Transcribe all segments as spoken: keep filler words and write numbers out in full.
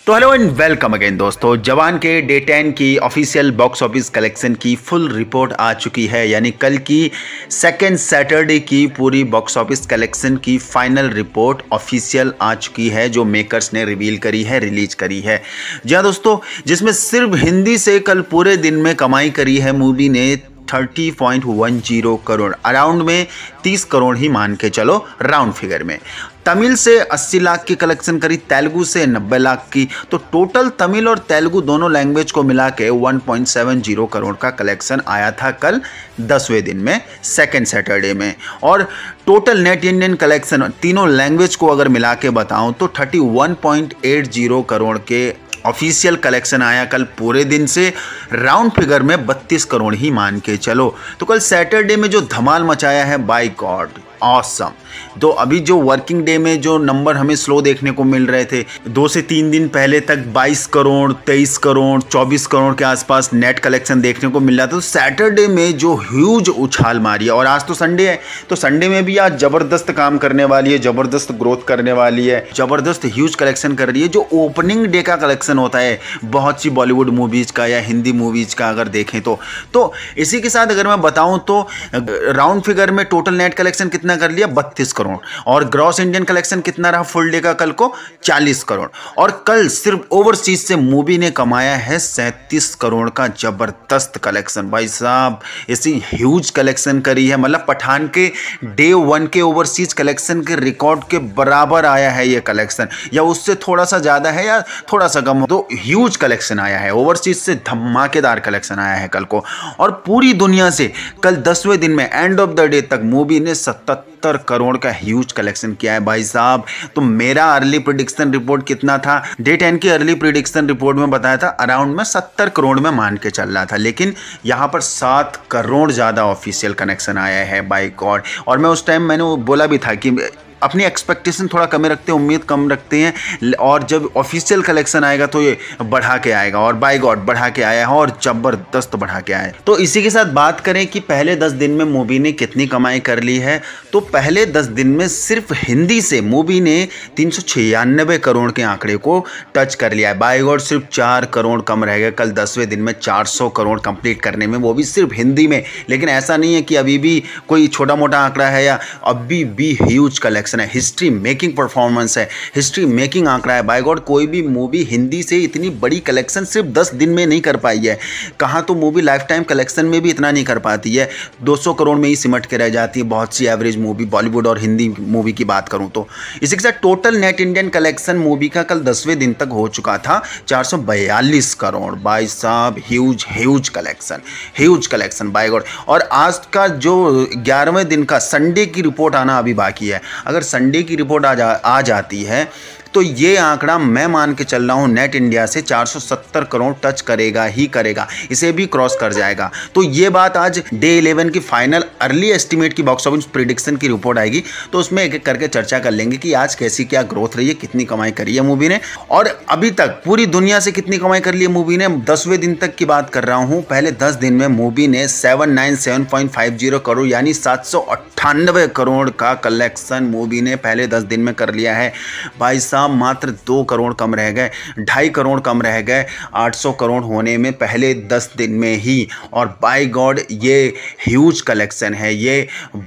तो hello and welcome again दोस्तों। जवान के डे टेन की ऑफिशियल बॉक्स ऑफिस कलेक्शन की फुल रिपोर्ट आ चुकी है, यानी कल की सेकेंड सैटरडे की पूरी बॉक्स ऑफिस कलेक्शन की फाइनल रिपोर्ट ऑफिशियल आ चुकी है, जो मेकर्स ने रिवील करी है, रिलीज करी है। जी हाँ दोस्तों, जिसमें सिर्फ हिंदी से कल पूरे दिन में कमाई करी है मूवी ने तीस पॉइंट दस करोड़, अराउंड में तीस करोड़ ही मान के चलो राउंड फिगर में। तमिल से अस्सी लाख की कलेक्शन करी, तेलुगु से नब्बे लाख की, तो टोटल तमिल और तेलुगु दोनों लैंग्वेज को मिला के एक पॉइंट सात शून्य करोड़ का कलेक्शन आया था कल दसवें दिन में, सेकेंड सैटरडे में। और टोटल नेट इंडियन कलेक्शन तीनों लैंग्वेज को अगर मिला के बताऊं तो इकतीस पॉइंट आठ करोड़ के ऑफिशियल कलेक्शन आया कल पूरे दिन से, राउंड फिगर में बत्तीस करोड़ ही मान के चलो। तो कल सैटरडे में जो धमाल मचाया है, बाय गॉड ऑसम। तो अभी जो वर्किंग डे में जो नंबर हमें स्लो देखने को मिल रहे थे, दो से तीन दिन पहले तक बाईस करोड़, तेईस करोड़, चौबीस करोड़ के आसपास नेट कलेक्शन देखने को मिल रहा था। तो सैटरडे में जो ह्यूज उछाल मारी है, और आज तो संडे है, तो संडे में भी आज ज़बरदस्त काम करने वाली है, ज़बरदस्त ग्रोथ करने वाली है, ज़बरदस्त ह्यूज कलेक्शन कर रही है। जो ओपनिंग डे का कलेक्शन होता है बहुत सी बॉलीवुड मूवीज़ का या हिंदी मूवीज़ का अगर देखें तो तो इसी के साथ अगर मैं बताऊं तो राउंड फिगर में टोटल नेट कलेक्शन कितना कर लिया, बत्तीस करोड़, और ग्रॉस इंडियन कलेक्शन कितना रहा फुल डे का कल को, चालीस करोड़। और कल सिर्फ ओवरसीज से मूवी ने कमाया है सैंतीस करोड़ का जबरदस्त कलेक्शन। भाई साहब ऐसी ह्यूज कलेक्शन करी है, मतलब पठान के डे वन के ओवरसीज कलेक्शन के रिकॉर्ड के बराबर आया है ये कलेक्शन, या उससे थोड़ा सा ज्यादा है या थोड़ा सा कम हो, तो ह्यूज कलेक्शन आया है, ओवरसीज से धमाकेदार कलेक्शन आया है कल को। और पूरी दुनिया से कल दसवें दिन में एंड ऑफ द डे तक मूवी ने सत्तर करोड़ का ह्यूज कलेक्शन किया है भाई साहब। तो मेरा अर्ली प्रेडिक्शन रिपोर्ट कितना था, डे टेन की अर्ली प्रेडिक्शन रिपोर्ट में बताया था अराउंड में सत्तर करोड़ में मान के चल रहा था, लेकिन यहाँ पर सात करोड़ ज़्यादा ऑफिशियल कनेक्शन आया है बाय गॉड। और मैं उस टाइम मैंने बोला भी था कि अपनी एक्सपेक्टेशन थोड़ा कम रखते हैं, उम्मीद कम रखते हैं, और जब ऑफिशियल कलेक्शन आएगा तो ये बढ़ा के आएगा, और बाय गॉड बढ़ा के आया है, और जबरदस्त बढ़ा के आया है। तो इसी के साथ बात करें कि पहले दस दिन में मूवी ने कितनी कमाई कर ली है, तो पहले दस दिन में सिर्फ हिंदी से मूवी ने तीन सौ छियानबे करोड़ के आंकड़े को टच कर लिया है। बाय गॉड सिर्फ चार करोड़ कम रह गए कल दसवें दिन में चार सौ करोड़ कंप्लीट करने में, वो भी सिर्फ हिंदी में। लेकिन ऐसा नहीं है कि अभी भी कोई छोटा मोटा आंकड़ा है, या अभी भी ह्यूज कलेक्शन है, हिस्ट्री मेकिंग परफॉर्मेंस है, हिस्ट्री मेकिंग आंकड़ा है। बाय गॉड कोई भी मूवी हिंदी से इतनी बड़ी कलेक्शन सिर्फ दस दिन में नहीं कर पाई है। कहाँ तो मूवी लाइफ टाइम कलेक्शन में भी इतना नहीं कर पाती है, दो सौ करोड़ में ही सिमट के रह जाती है बहुत सी एवरेज मूवी, बॉलीवुड और हिंदी मूवी की बात करूँ तो। इसी के साथ total net Indian collection movie का कल दसवें दिन तक हो चुका था चार सौ बयालीस करोड़। भाई साहब huge huge collection, huge collection by God. और आज का जो ग्यारहवें दिन का संडे की रिपोर्ट आना अभी बाकी है, अगर संडे की रिपोर्ट आ जा आ जाती है तो ये आंकड़ा मैं मान के चल रहा हूँ नेट इंडिया से चार सौ सत्तर करोड़ टच करेगा ही करेगा, इसे भी क्रॉस कर जाएगा। तो ये बात आज डे इलेवन की फाइनल अर्ली एस्टिमेट की बॉक्स ऑफिस प्रिडिक्शन की रिपोर्ट आएगी, तो उसमें एक एक करके चर्चा कर लेंगे कि आज कैसी क्या ग्रोथ रही है, कितनी कमाई करी है मूवी ने, और अभी तक पूरी दुनिया से कितनी कमाई कर ली है मूवी ने। दसवें दिन तक की बात कर रहा हूँ, पहले दस दिन में मूवी ने seven nine seven point five zero crore यानी सात सौ अट्ठानवे करोड़ का कलेक्शन मूवी ने पहले दस दिन में कर लिया है। भाई मात्र दो करोड़ कम रह गए, ढाई करोड़ कम रह गए आठ सौ करोड़ होने में पहले दस दिन में ही। और बाय गॉड ये ह्यूज कलेक्शन है, ये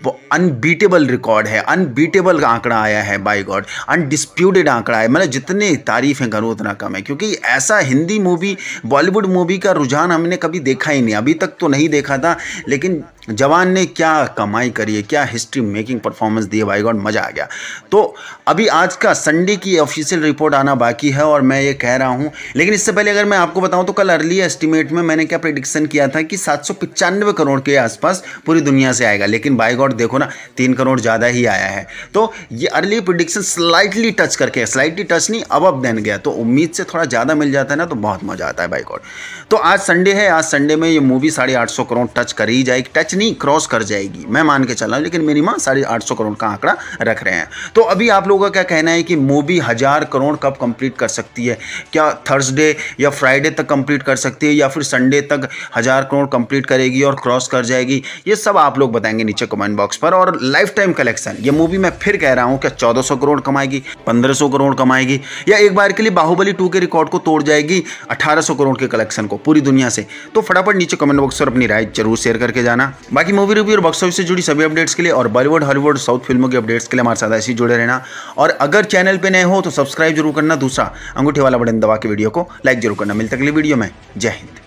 अनबीटेबल रिकॉर्ड है, अनबीटेबल आंकड़ा आया है बाय गॉड, अनडिस्प्यूटेड आंकड़ा है। मतलब जितनी तारीफें करूँ उतना कम है, क्योंकि ऐसा हिंदी मूवी बॉलीवुड मूवी का रुझान हमने कभी देखा ही नहीं, अभी तक तो नहीं देखा था। लेकिन जवान ने क्या कमाई करी है, क्या हिस्ट्री मेकिंग परफॉर्मेंस दी है, बाय गॉड मजा आ गया। तो अभी आज का संडे की ऑफिशियल रिपोर्ट आना बाकी है, और मैं ये कह रहा हूँ, लेकिन इससे पहले अगर मैं आपको बताऊं तो कल अर्ली एस्टिमेट में मैंने क्या प्रेडिक्शन किया था कि सात सौ पचानवे करोड़ के आसपास पूरी दुनिया से आएगा, लेकिन बाय गॉड देखो ना तीन करोड़ ज़्यादा ही आया है। तो ये अर्ली प्रेडिक्शन स्लाइटली टच करके, स्लाइटली टच नहीं अब अब देन गया, तो उम्मीद से थोड़ा ज़्यादा मिल जाता है ना, तो बहुत मज़ा आता है बाय गॉड। तो आज संडे है, आज संडे में ये मूवी साढ़े आठ सौ करोड़ टच कर ही जाएगी, टच एग्जैक्ट नहीं, क्रॉस कर जाएगी, मैं मान के चल रहा हूँ, लेकिन मिनिमम साढ़े आठ सौ करोड़ का आंकड़ा रख रहे हैं। तो अभी आप लोगों का क्या कहना है कि मूवी हजार करोड़ कब कंप्लीट कर सकती है? क्या थर्सडे या फ्राइडे तक कंप्लीट कर सकती है, या फिर संडे तक हजार करोड़ कंप्लीट करेगी और क्रॉस कर जाएगी? ये सब आप लोग बताएंगे नीचे कमेंट बॉक्स पर। और लाइफ टाइम कलेक्शन, ये मूवी मैं फिर कह रहा हूँ, क्या चौदह सौ करोड़ कमाएगी, पंद्रह सौ करोड़ कमाएगी, या एक बार के लिए बाहुबली टू के रिकॉर्ड को तोड़ जाएगी अठारह सौ करोड़ के कलेक्शन को पूरी दुनिया से? तो फटाफट नीचे कमेंट बॉक्स पर अपनी राय जरूर शेयर करके जाना। बाकी मूवी रिव्यू और बॉक्स ऑफिस से जुड़ी सभी अपडेट्स के लिए और बॉलीवुड, हॉलीवुड, साउथ फिल्मों के अपडेट्स के लिए हमारे साथ ऐसे ही जुड़े रहना। और अगर चैनल पे नए हो तो सब्सक्राइब जरूर करना। दूसरा अंगूठे वाला बटन दबा के वीडियो को लाइक जरूर करना। मिलते अगली वीडियो में। जय हिंद।